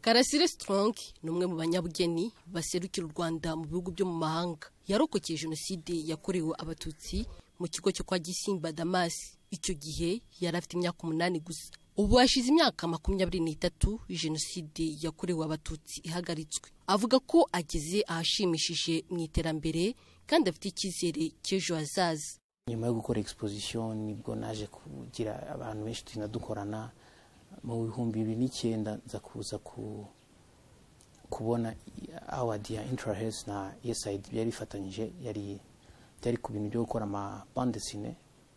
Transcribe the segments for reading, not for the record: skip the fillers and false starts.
Karasire Strong ni umwe mu banyabugeni baserukira u Rwanda mu bihugu byo mu mahanga. Yarokokeye jenoside yakorewe abatutsi mu kigo cyo kwa Gisimba Damas. Icyo gihe yari afite imyaka 8 gusa. Ubu hashize imyaka 23 jenoside yakorewe abatutsi ihagaritswe. Avuga ko ageze ahashimishije mu iterambere kandi afite icyizere cy'ejo hazaza. Nyuma yo gukora exposition nibwo naje kugira abantu benshi tunadukorana mu 2009 nza kuza kubona award ya Intrahealth na ESID yari ifatanyije yari ku bintu byo gukora ama bande dessinée.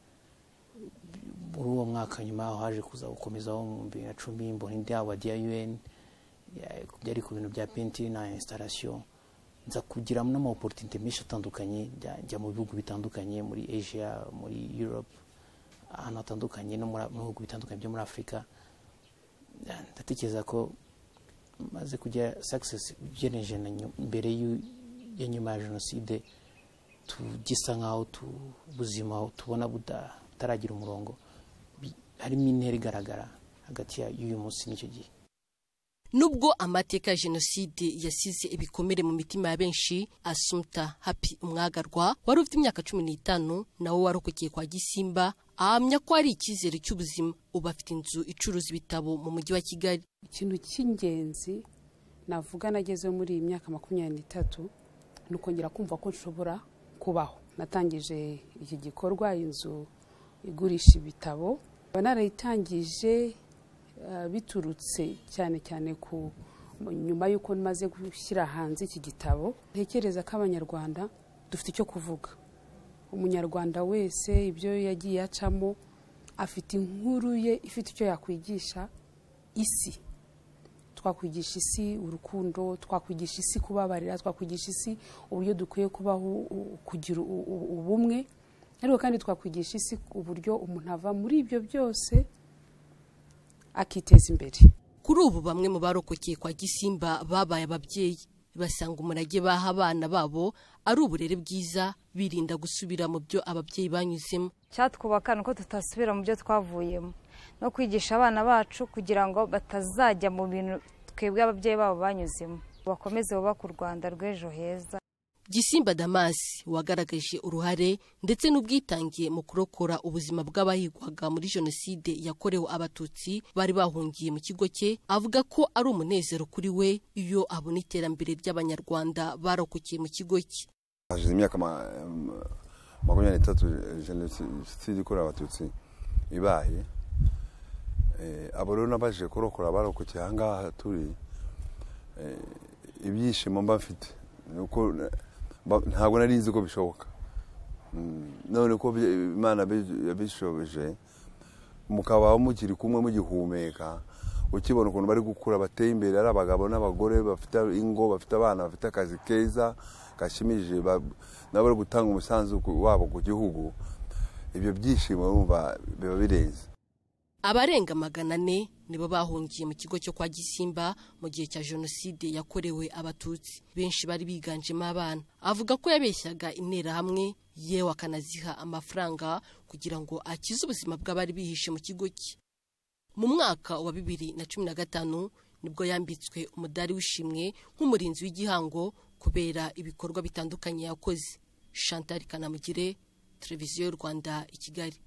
Muri uwo mwaka nyuma haje kuza gukomezaho mu 2010 mbona indi award ya UN yari ku bintu bya painting na installation. Nza kugira n'ama opportunity menshi atandukanye njya mu bihugu bitandukanye muri Asia, muri Europe, ahantu hatandukanye no mu bihugu bitandukanye byo muri Afrika. Ndatekereza ko maze kujya success ugereranije na mbere ya nyuma ya jenoside tugisa nkaho ubuzima tubona butaragira umurongo. Harimo intera igaragara hagati y'uyu munsi n'icyo gihe. Nubwo amateka ya jenoside yasize ibikomere mu mitima ya benshi, Assumpta Happy Umwagarwa wari ufite imyaka 15 nawe warokokeye kwa Gisimba ahamya ko ari icyizere cy'ubuzima. Ubu afite inzu icuruza ibitabo mu mujyi wa Kigali. Ikintu cy'ingenzi navuga nageze muri iyi myaka 23 nukongera kumva ko nshobora kubaho. Natangije iki gikorwa, inzu igurisha ibitabo. Banarayitangije biturutse cyane ku nyuma yuko maze gushyira hanze iki gitabo. Ntekereza ko abanyarwanda dufite icyo kuvuga. Umunyarwanda wese ibyo yagiye acamo afite inkuru ye ifite icyo yakwigisha isi. Twakwigisha isi urukundo, twakwigisha isi kubabarira, twakwigisha isi uburyo dukwiye kubaho kugira ubumwe, ariko kandi twakwigisha isi uburyo umuntu ava muri ibyo byose akiteza imbere. Kuri ubu bamwe mu barokokeye kwa Gisimba babaye ababyeyi, basanga umurage baha abana babo ari uburere bwiza, birinda gusubira mu byo ababyeyi banyuzemo. Cyatwubaka nuko tutasubira mu byo twavuyemo, no kwigisha abana bacu kugira ngo batazajya mu bintu twebwe ababyeyi babo banyuzemo, bakomeze bubaka u Rwanda rw'ejo heza. Gisimba Damas wagaragaje uruhare ndetse n'ubwitangiye mu kurokora ubuzima bw'abahigwaga muri jenoside yakorewe abatutsi bari bahungiye mu kigo cye, avuga ko ari umunezero kuri we iyo abona iterambere ry'abanyarwanda barokokeye mu kigo cye. Hashize imyaka 23 jenoside yakorewe abatutsi ibaye, abo rero nabaje kurokora barokokeye ahangaha turi, ibyishimo mba mfite nuko ntabwo narizi ko bishoboka. None ko Imana yabishoboje mukabaho mukiri kumwe mugihumeka, ukibona ukuntu bari gukura bateye imbere, ari abagabo n'abagore bafite ingo, bafite abana, bafite akazi keza gashimije, nabo bari gutanga umusanzu wabo ku gihugu. Ibyo byishimo urumva biba birenze. Abarenga 400 nibo bahungiye mu kigo cyo kwa Gisimba mu gihe cya jenoside yakorewe abatutsi. Benshi bari biganjemo abana. Avuga ko yabeshyaga intera hamwe yewe akanaziha amafaranga kugira ngo akize ubuzima bw'abari bihishe mu kigo cye. Mu mwaka wa 2015 nibwo yambitswe umudari w'ishimwe nk'umurinzi w'igihango kubera ibikorwa bitandukanye yakoze. Chantal Kanamugire, Televiziyo y'u Rwanda i Kigali.